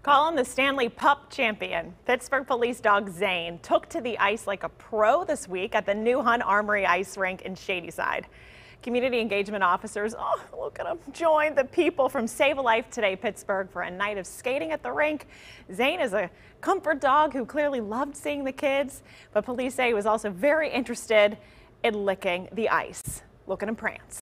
Calling the Stanley Pup champion, Pittsburgh Police dog Zane took to the ice like a pro this week at the new Hunt Armory ice rink in Shadyside. Community engagement officers, look at them, joined the people from Save a Life Today Pittsburgh for a night of skating at the rink. Zane is a comfort dog who clearly loved seeing the kids, but police say he was also very interested in licking the ice. Look at him prance.